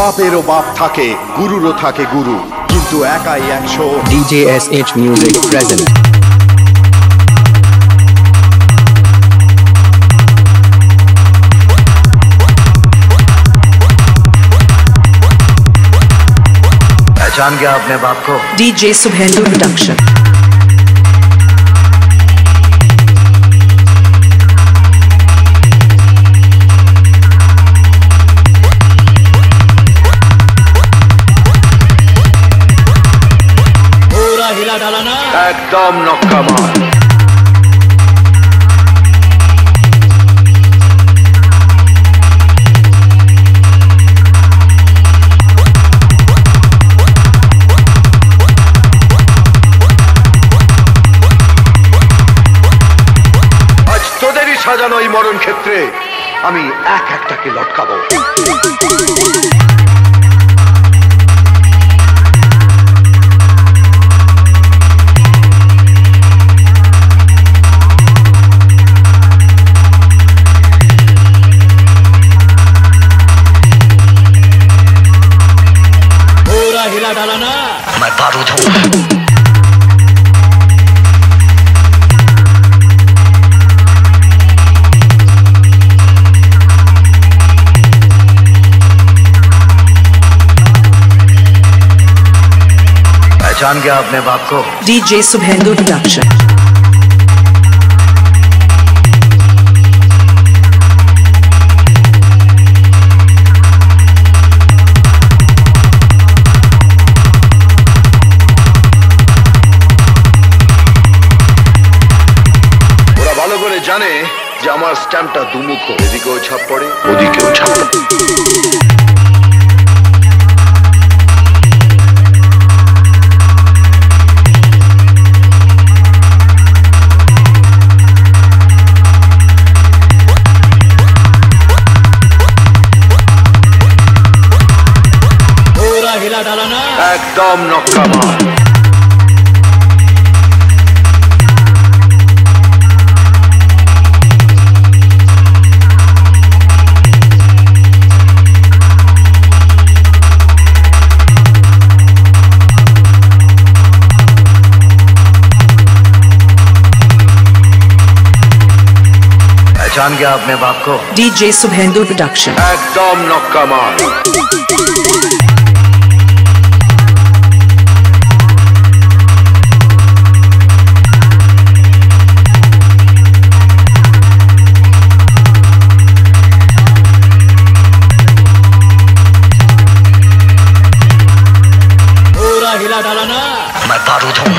বাপেরও বাপ থাকে, গুরুরও থাকে গুরু, কিন্তু একাই 100। DJ SH Music present. पहचान गया अपने बाप को? DJ Subhendu Production. पूरा हिला डाला ना, एकदम नौका मार। সাজানো এই মরণ ক্ষেত্রে আমি এক একটাকে লটকাবো। पूरा हिला डाला ना, मैं बारूद हूँ। पहचान गया अपने बाप को? DJ Subhendu Production. ওরা ভালো করে জানে যে আমার স্ট্যাম্পটা দুমুখ, এদিকেও ছাপ পড়ে ওদিকেও ছাপ পড়ে। हिला डाला ना, एकदम नौका मार। पहचान गया अपने बाप को? DJ Subhendu Production. एकदम नौका मार। हिला डाला ना, मैं बारूद हूँ।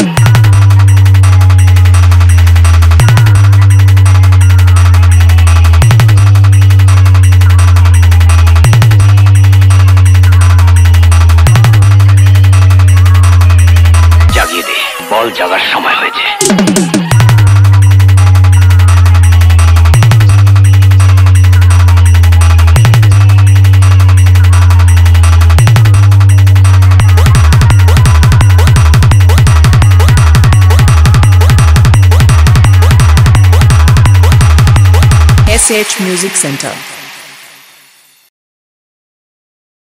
জাগিয়ে দে, বল জাগার সময় হয়েছে। SH Music Center.